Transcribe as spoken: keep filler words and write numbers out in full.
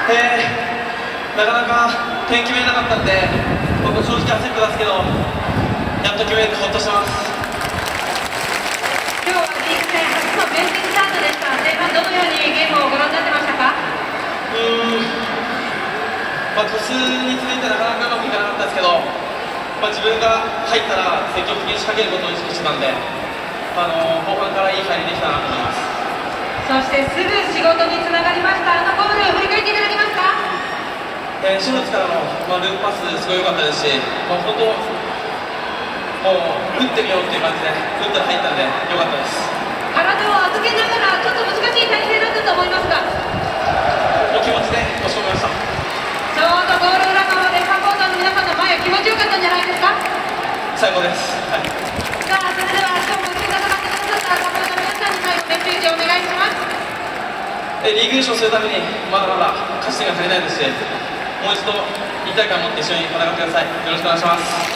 えー、なかなか点決めれなかったんで、僕正直焦ってたんですけど、やっと決めれてほっとしてます。 今日はリーグ戦初のベンチスタートでした。前半どのようにゲームをご覧になってましたか？ うーん、まあ、トスについてなかなかうまくいかなかったですけど、まあ、自分が入ったら積極的に仕掛けることを意識してたんで、あの後半からいい入りできたなと思います。 そしてすぐ仕事につながりました。あのゴール振り返っていただけますか？ えー、シューツからの、まあ、ループパスすごい良かったですし、まあ、本当もう打ってみようっていう感じで打ったら入ったんで良かったです。 体を預けながらちょっと難しい体勢だったと思いますが、 お気持ちで押し込みました。 ちょうどゴール裏側でサポーターの皆さんの前気持ちよかったんじゃないですか？ 最高です、はい。 さあ、それでは今日も一緒に戦ってくださったサポーターの皆さんに最後メッセージをお願いします。 えリーグ優勝するためにまだまだ勝ち点が足りないですし、もう一度一体感を持って一緒に戦ってください。よろしくお願いします。